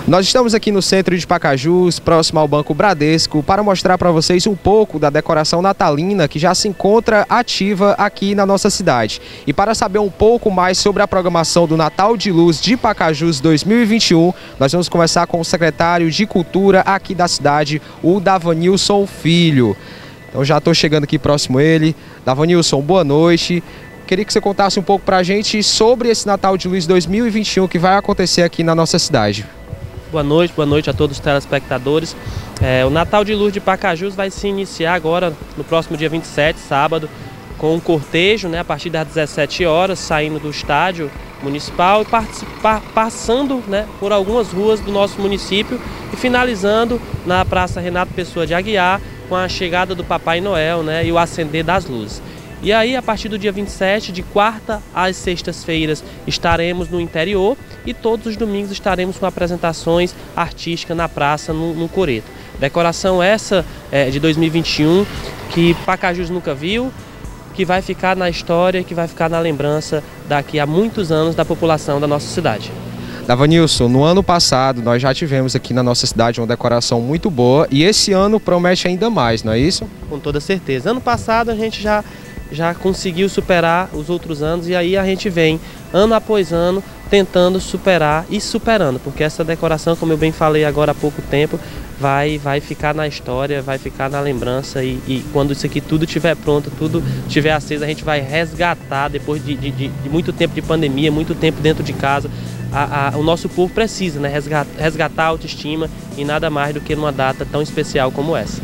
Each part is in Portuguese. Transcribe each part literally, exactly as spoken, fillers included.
Nós estamos aqui no centro de Pacajus, próximo ao Banco Bradesco, para mostrar para vocês um pouco da decoração natalina que já se encontra ativa aqui na nossa cidade. E para saber um pouco mais sobre a programação do Natal de Luz de Pacajus dois mil e vinte e um, nós vamos conversar com o secretário de Cultura aqui da cidade, o Davanilson Filho. Então já estou chegando aqui próximo a ele. Davanilson, boa noite. Queria que você contasse um pouco para a gente sobre esse Natal de Luz dois mil e vinte e um que vai acontecer aqui na nossa cidade. Boa noite, boa noite a todos os telespectadores. É, o Natal de Luz de Pacajus vai se iniciar agora no próximo dia vinte e sete, sábado, com um cortejo, né, a partir das dezessete horas, saindo do estádio municipal e participar, passando, né, por algumas ruas do nosso município e finalizando na Praça Renato Pessoa de Aguiar com a chegada do Papai Noel, né, e o acender das luzes. E aí, a partir do dia vinte e sete, de quarta às sextas-feiras, estaremos no interior e todos os domingos estaremos com apresentações artísticas na praça, no, no Coreto. Decoração essa é, de dois mil e vinte e um, que Pacajus nunca viu, que vai ficar na história, que vai ficar na lembrança daqui a muitos anos da população da nossa cidade. Davanilson, no ano passado nós já tivemos aqui na nossa cidade uma decoração muito boa e esse ano promete ainda mais, não é isso? Com toda certeza. Ano passado a gente já... já conseguiu superar os outros anos e aí a gente vem ano após ano tentando superar e superando, porque essa decoração, como eu bem falei agora há pouco tempo, vai, vai ficar na história, vai ficar na lembrança e, e quando isso aqui tudo estiver pronto, tudo estiver aceso, a gente vai resgatar depois de, de, de muito tempo de pandemia, muito tempo dentro de casa. A, a, o nosso povo precisa, né, resgatar, resgatar a autoestima e nada mais do que numa data tão especial como essa.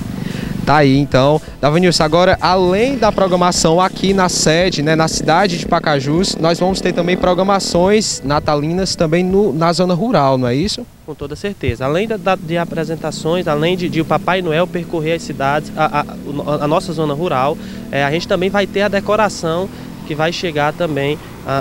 Tá aí, então. Davanilson, agora, além da programação aqui na sede, né, na cidade de Pacajus, nós vamos ter também programações natalinas também no, na zona rural, não é isso? Com toda certeza. Além da, da, de apresentações, além de, de o Papai Noel percorrer as cidades, a, a, a nossa zona rural, é, a gente também vai ter a decoração que vai chegar também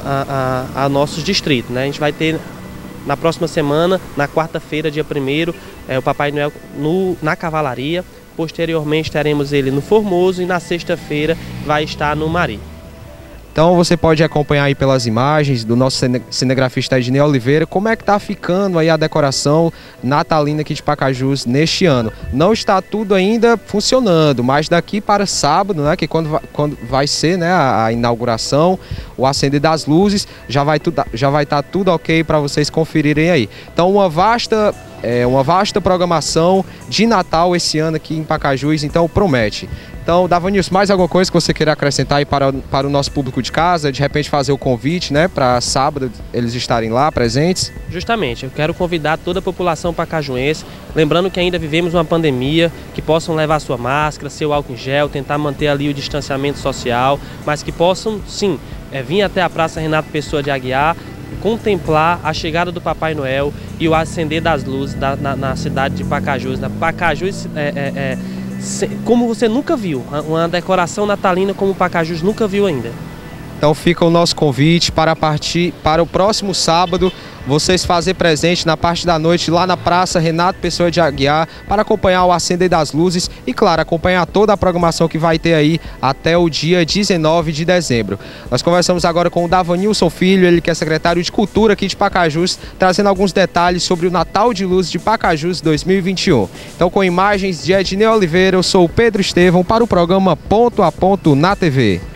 a, a, a, a nossos distritos, né? A gente vai ter na próxima semana, na quarta-feira, dia primeiro, é, o Papai Noel no, na Cavalaria. Posteriormente teremos ele no Formoso e na sexta-feira vai estar no Mari. Então você pode acompanhar aí pelas imagens do nosso cinegrafista Ednei Oliveira como é que está ficando aí a decoração natalina aqui de Pacajus neste ano. Não está tudo ainda funcionando, mas daqui para sábado, né, que quando vai, quando vai ser, né, a, a inauguração, o acender das luzes, já vai tudo, já vai estar tudo ok para vocês conferirem aí. Então uma vasta É uma vasta programação de Natal esse ano aqui em Pacajus, então promete. Então, Davanilson, mais alguma coisa que você queira acrescentar aí para, para o nosso público de casa? De repente fazer o convite, né, para sábado eles estarem lá presentes? Justamente, eu quero convidar toda a população pacajuense, lembrando que ainda vivemos uma pandemia, que possam levar sua máscara, seu álcool em gel, tentar manter ali o distanciamento social, mas que possam, sim, é, vir até a Praça Renato Pessoa de Aguiar, contemplar a chegada do Papai Noel e o acender das luzes da, na, na cidade de Pacajus. Na Pacajus, é, é, é, se, como você nunca viu, uma decoração natalina como Pacajus nunca viu ainda. Então fica o nosso convite para partir para o próximo sábado, vocês fazer presente na parte da noite lá na Praça Renato Pessoa de Aguiar para acompanhar o acender das luzes e, claro, acompanhar toda a programação que vai ter aí até o dia dezenove de dezembro. Nós conversamos agora com o Davanilson Filho, ele que é secretário de Cultura aqui de Pacajus, trazendo alguns detalhes sobre o Natal de Luz de Pacajus dois mil e vinte e um. Então, com imagens de Ednei Oliveira, eu sou o Pedro Estevão para o programa Ponto a Ponto na T V.